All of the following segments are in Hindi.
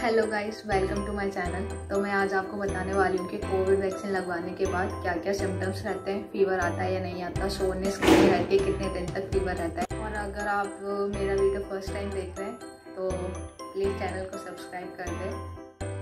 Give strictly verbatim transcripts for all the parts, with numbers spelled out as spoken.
Hello guys, welcome to my channel. तो मैं आज आपको बताने वाली हूँ कि कोविड वैक्सीन लगवाने के बाद क्या क्या सिम्टम्स रहते हैं, फीवर आता है या नहीं आता, सोनेस कितनी रहती है, कितने दिन तक फीवर रहता है। और अगर आप मेरा वीडियो फर्स्ट टाइम देख रहे हैं तो प्लीज़ चैनल को सब्सक्राइब कर दें।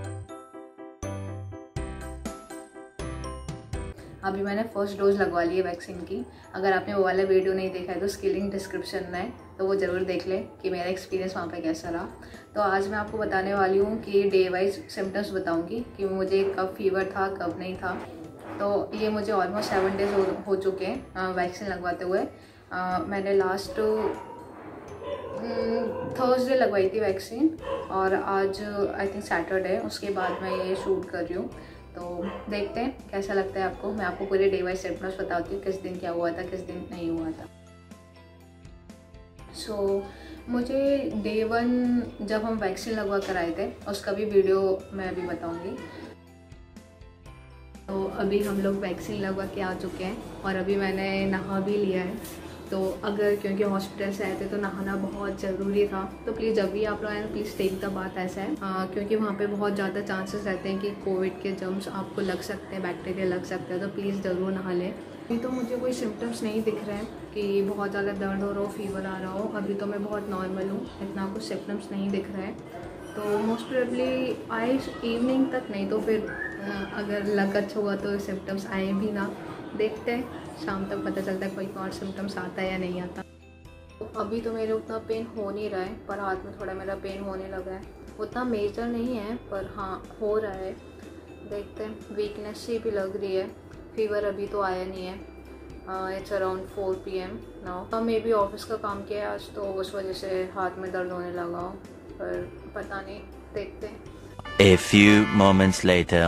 अभी मैंने फर्स्ट डोज लगवा ली है वैक्सीन की। अगर आपने वो वाला वीडियो नहीं देखा है तो उसकी लिंक डिस्क्रिप्शन में है, तो वो ज़रूर देख लें कि मेरा एक्सपीरियंस वहाँ पे कैसा रहा। तो आज मैं आपको बताने वाली हूँ कि डे वाइज सिम्टम्स बताऊँगी कि मुझे कब फीवर था कब नहीं था। तो ये मुझे ऑलमोस्ट सेवन डेज हो, हो चुके हैं वैक्सीन लगवाते हुए। आ, मैंने लास्ट थर्सडे लगवाई थी वैक्सीन और आज आई थिंक सैटरडे, उसके बाद मैं ये शूट कर रही हूँ। तो देखते हैं कैसा लगता है आपको। मैं आपको पूरे डे वाइज सिम्टम्स बताती हूँ, किस दिन क्या हुआ था, किस दिन नहीं हुआ था। सो so, मुझे डे वन जब हम वैक्सीन लगवा कर आए थे उसका भी वीडियो मैं अभी बताऊँगी। तो अभी हम लोग वैक्सीन लगवा के आ चुके हैं और अभी मैंने नहा भी लिया है। तो अगर क्योंकि हॉस्पिटल से आए थे तो नहाना बहुत ज़रूरी था, तो प्लीज़ जब भी आप लोग आए प्लीज़ टेक द बात ऐसा है आ, क्योंकि वहाँ पे बहुत ज़्यादा चांसेस रहते हैं कि कोविड के जर्म्स आपको लग सकते हैं, बैक्टीरिया लग सकते हैं। तो प्लीज़ ज़रूर नहा लें। अभी तो मुझे कोई सिम्टम्स नहीं दिख रहे हैं कि बहुत ज़्यादा दर्द हो रहा हो, फीवर आ रहा हो। अभी तो मैं बहुत नॉर्मल हूँ, इतना कुछ सिम्टम्स नहीं दिख रहे हैं। तो मोस्ट प्रोबेबली आए इवनिंग तक नहीं, तो फिर अगर लग अच्छा हुआ तो सिम्टम्स आए भी ना, देखते हैं शाम तक पता चलता है कोई और सिम्टम्स आता है या नहीं आता। तो अभी तो मेरे उतना पेन हो नहीं रहा है, पर हाथ में थोड़ा मेरा पेन होने लगा है। उतना मेजर नहीं है पर हाँ हो रहा है, देखते हैं। वीकनेस सी भी लग रही है, फीवर अभी तो आया नहीं है। It's around four p m now. Maybe office का काम किया है आज तो उस वजह से हाथ में दर्द होने लगा हो, पर पता नहीं, देखते हैं। A few moments later.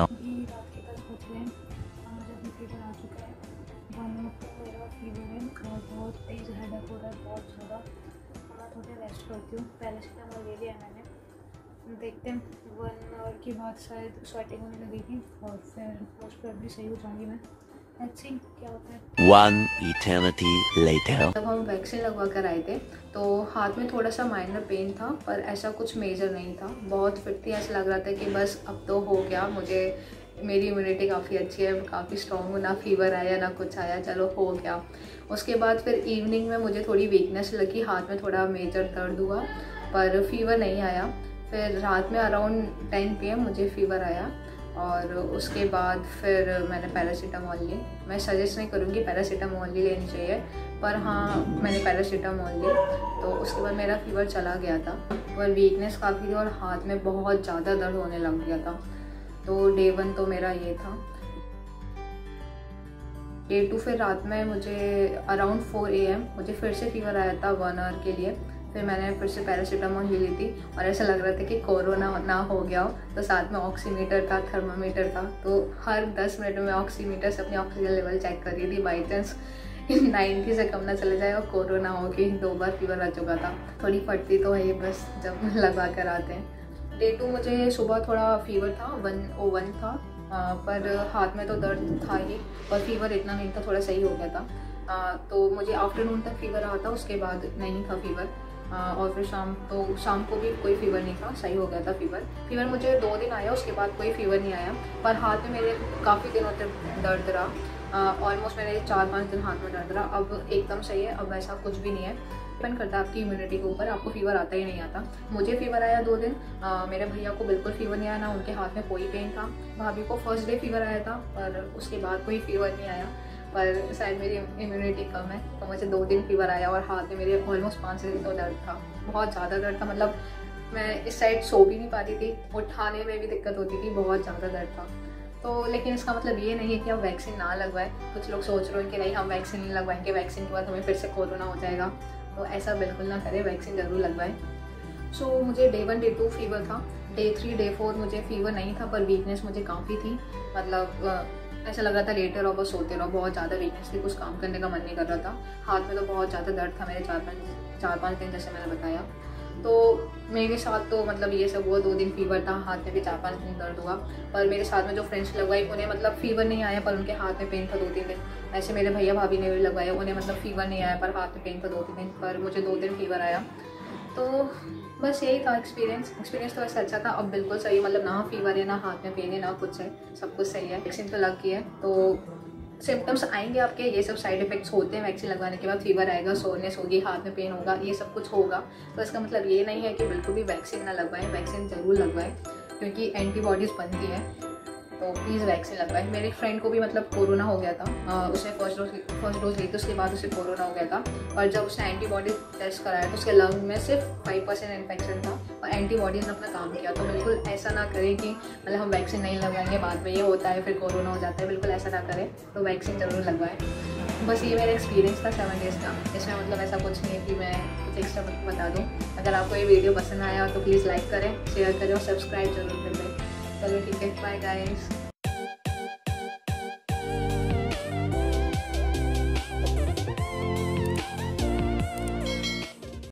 बहुत तेज हेडेक हो रहा है, बहुत ज़्यादा। मैं थोड़ी रेस्ट करती हूँ। पैरासीटामोल ले लिया मैंने, देखते हैं वन आवर के बाद शायद स्वेटिंग होने लगेगी और फिर मोस्ट प्रोबेबली सही हो जाऊँगी मैं। लेट्स सी क्या होता है। One eternity later. जब हम वैक्सीन लगवा कर आए थे तो हाथ में थोड़ा सा माइनर पेन था, पर ऐसा कुछ मेजर नहीं था। बहुत फिट थी, ऐसा लग रहा था कि बस अब तो हो गया। मुझे मेरी इम्यूनिटी काफ़ी अच्छी है, काफ़ी स्ट्रॉन्ग हूँ, ना फीवर आया ना कुछ आया, चलो हो गया। उसके बाद फिर इवनिंग में मुझे थोड़ी वीकनेस लगी, हाथ में थोड़ा मेजर दर्द हुआ, पर फीवर नहीं आया। फिर रात में अराउंड टेन पी एम मुझे फीवर आया और उसके बाद फिर मैंने पैरासीटामोल ली। मैं सजेस्ट नहीं करूँगी पैरासीटामोल ही लेनी चाहिए, पर हाँ मैंने पैरासीटामोल ली तो उसके बाद मेरा फीवर चला गया था। पर वीकनेस काफ़ी थी और हाथ में बहुत ज़्यादा दर्द होने लग गया था। तो डे वन तो मेरा ये था। डे टू फिर रात में मुझे अराउंड फोर ए एम मुझे फिर से फीवर आया था वन आवर के लिए। फिर मैंने फिर से पैरासीटामोल ले ली थी और ऐसा लग रहा था कि कोरोना ना हो गया हो। तो साथ में ऑक्सीमीटर था, थर्मामीटर था, तो हर दस मिनट में ऑक्सीमीटर से अपनी ऑक्सीजन लेवल चेक कर रही थी, बाई चांस नाइन्टी से कम ना चले जाए और कोरोना हो गई। दो बार फीवर आ चुका था। थोड़ी फटती तो है बस जब लगा कर आते हैं। डे टू मुझे सुबह थोड़ा फीवर था, वन ओ वन था, आ, पर हाथ में तो दर्द था ही, पर फीवर इतना नहीं था, थोड़ा सही हो गया था। आ, तो मुझे आफ्टरनून तक फीवर रहा था, उसके बाद नहीं था फीवर। आ, और फिर शाम तो शाम को भी कोई फीवर नहीं था, सही हो गया था फीवर। फीवर मुझे दो दिन आया, उसके बाद कोई फीवर नहीं आया, पर हाथ में मेरे काफ़ी दिनों तक दर्द रहा। ऑलमोस्ट मेरे चार पाँच दिन हाथ में दर्द रहा। अब एकदम सही है, अब ऐसा कुछ भी नहीं है। डिपेंड करता है आपकी इम्यूनिटी के ऊपर, आपको फीवर आता ही नहीं आता। मुझे फीवर आया दो दिन, आ, मेरे भैया को बिल्कुल फीवर नहीं आया, ना उनके हाथ में कोई पेन था। भाभी को फर्स्ट डे फीवर आया था पर उसके बाद कोई फीवर नहीं आया, पर शायद मेरी इम्यूनिटी कम है तो मुझे दो दिन फीवर आया और हाथ में मेरे ऑलमोस्ट पाँच दिन तो दर्द था, बहुत ज़्यादा दर्द था। मतलब मैं इस साइड सो भी नहीं पाती थी, उठाने में भी दिक्कत होती थी, बहुत ज़्यादा दर्द था। तो लेकिन इसका मतलब ये नहीं है कि आप वैक्सीन ना लगवाएं। कुछ लोग सोच रहे हो कि नहीं हम वैक्सीन नहीं लगवाएंगे, वैक्सीन के बाद हमें फिर से कोरोना हो जाएगा, तो ऐसा बिल्कुल ना करें, वैक्सीन ज़रूर लगवाएं। सो so, मुझे day one day two fever था। डे थ्री डे फोर मुझे फीवर नहीं था, पर वीकनेस मुझे काफ़ी थी। मतलब ऐसा लग रहा था लेटे रहो बस सोते रहो, बहुत ज़्यादा वीकनेस थी, कुछ काम करने का मन नहीं कर रहा था। हाथ में तो बहुत ज़्यादा दर्द था मेरे चार पाँच चार पाँच दिन, जैसे मैंने बताया। तो मेरे साथ तो मतलब ये सब हुआ, दो दिन फीवर था, हाथ में भी चार पाँच दिन दर्द हुआ। पर मेरे साथ में जो फ्रेंड्स लगवाई उन्हें मतलब फीवर नहीं आया, पर उनके हाथ में पेन था दो तीन दिन। ऐसे मेरे भैया भाभी ने भी लगवाया, उन्हें मतलब फीवर नहीं आया पर हाथ में पेन था दो तीन दिन, पर मुझे दो दिन फीवर आया। तो बस यही था एक्सपीरियंस एक्सपीरियंस तो वैसे अच्छा था। अब बिल्कुल सही, मतलब ना फीवर है, ना हाथ में पेन है, ना कुछ है, सब कुछ सही है। वैक्सीन तो लग गई है, तो सिम्टम्स आएंगे आपके, ये सब साइड इफेक्ट्स होते हैं वैक्सीन लगवाने के बाद। फीवर आएगा, सोरनेस होगी, हाथ में पेन होगा, ये सब कुछ होगा। तो इसका मतलब ये नहीं है कि बिल्कुल भी वैक्सीन ना लगवाएं, वैक्सीन ज़रूर लगवाएं क्योंकि एंटीबॉडीज़ बनती हैं। तो प्लीज़ वैक्सीन लगवाएं। मेरे फ्रेंड को भी मतलब कोरोना हो गया था, आ, उसने फर्स्ट डोज फर्स्ट डोज ली थी, उसके बाद उसे कोरोना हो गया था। और जब उसने एंटीबॉडी टेस्ट कराया तो उसके लंग में सिर्फ फाइव परसेंट इन्फेक्शन था और एंटीबॉडीज़ ने अपना काम किया। तो बिल्कुल ऐसा ना करें कि मतलब हम वैक्सीन नहीं लगवाएंगे, बाद में ये होता है फिर कोरोना हो जाता है, बिल्कुल ऐसा ना करें। तो वैक्सीन ज़रूर लगवाएं। बस ये मेरा एक्सपीरियंस था सेवन डेज़ का। इसमें मतलब ऐसा कुछ नहीं है कि मैं कुछ एक्स्ट्रा बता दूँ। अगर आपको ये वीडियो पसंद आया तो प्लीज़ लाइक करें, शेयर करें और सब्सक्राइब जरूर करें। चलो ठीक है, बाय गाइस।